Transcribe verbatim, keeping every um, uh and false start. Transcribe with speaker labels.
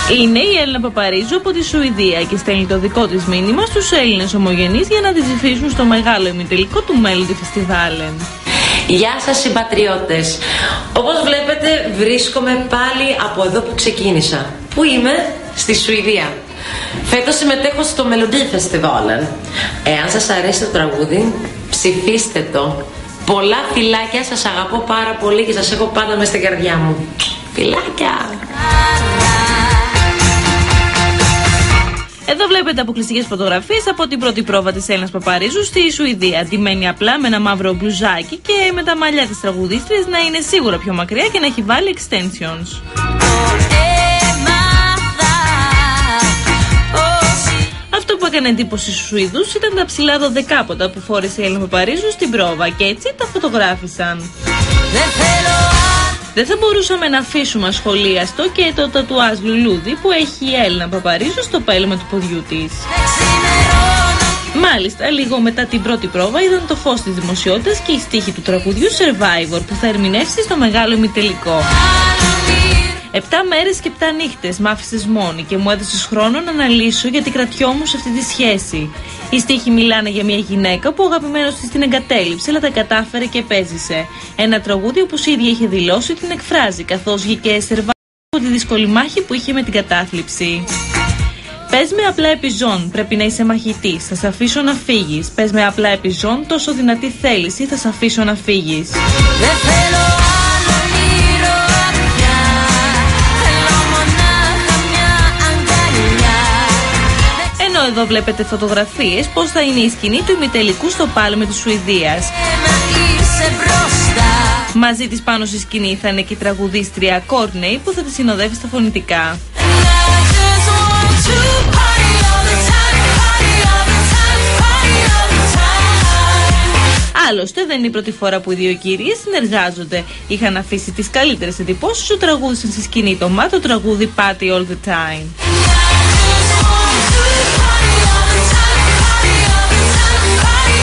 Speaker 1: Είναι η Έλληνα Παπαρίζου από τη Σουηδία και στέλνει το δικό της μήνυμα στους Έλληνες ομογενείς για να τη ψηφίσουν στο μεγάλο ημιτελικό του Melody Festivalen.
Speaker 2: Γεια σας συμπατριώτες. Όπως βλέπετε βρίσκομαι πάλι από εδώ που ξεκίνησα. Πού είμαι? Στη Σουηδία. Φέτος συμμετέχω στο Melody Festivalen. Εάν σας αρέσει το τραγούδι, ψηφίστε το. Πολλά φιλάκια, σας αγαπώ πάρα πολύ και σας έχω πάντα μες στην καρδιά μου. Φιλάκια!
Speaker 1: Εδώ βλέπετε αποκλειστικές φωτογραφίες από την πρώτη πρόβα της Έλληνας Παπαρίζου στη Σουηδία. Ντυμένη απλά με ένα μαύρο μπλουζάκι και με τα μαλλιά της τραγουδίστριας να είναι σίγουρα πιο μακριά και να έχει βάλει extensions. Αυτό που έκανε εντύπωση στους Σουηδούς ήταν τα ψηλά δωδεκάποτα που φόρεσε η Έλληνα Παπαρίζου στην πρόβα και έτσι τα φωτογράφησαν. Δεν θα μπορούσαμε να αφήσουμε ασχολίαστο και το τατουάζ λουλούδι που έχει η Έλληνα Παπαρίζου στο πέλμα του ποδιού της. Μάλιστα, λίγο μετά την πρώτη πρόβα είδαν το φως της δημοσιότητας και η στίχη του τραγουδιού Survivor που θα ερμηνεύσει στο μεγάλο ημιτελικό. Επτά μέρες και επτά νύχτες μ' άφησες μόνη και μου έδωσες χρόνο να αναλύσω γιατί κρατιόμουν σε αυτή τη σχέση. Οι στίχοι μιλάνε για μια γυναίκα που ο αγαπημένος της την εγκατέλειψε, αλλά τα κατάφερε και παίζησε. Ένα τραγούδι όπως η ίδια είχε δηλώσει την εκφράζει, καθώς βγήκε survivor από τη δύσκολη μάχη που είχε με την κατάθλιψη. Πες με απλά επιζών, πρέπει να είσαι μαχητής, θα σε αφήσω να φύγεις. Πες με απλά επιζών, τόσο δυνατή θέληση, θα σε αφήσω να φύγεις. Εδώ βλέπετε φωτογραφίες πως θα είναι η σκηνή του ημιτελικού στο πάλμε της Σουηδίας. Μαζί της πάνω στη σκηνή θα είναι και η τραγουδίστρια Κόρνεϊ που θα τη συνοδεύει στα φωνητικά. Άλλωστε δεν είναι η πρώτη φορά που οι δύο κυρίες συνεργάζονται. Είχαν αφήσει τις καλύτερες εντυπώσεις, σου τραγούδισαν στη σκηνή το μάτο τραγούδι Party All The Time.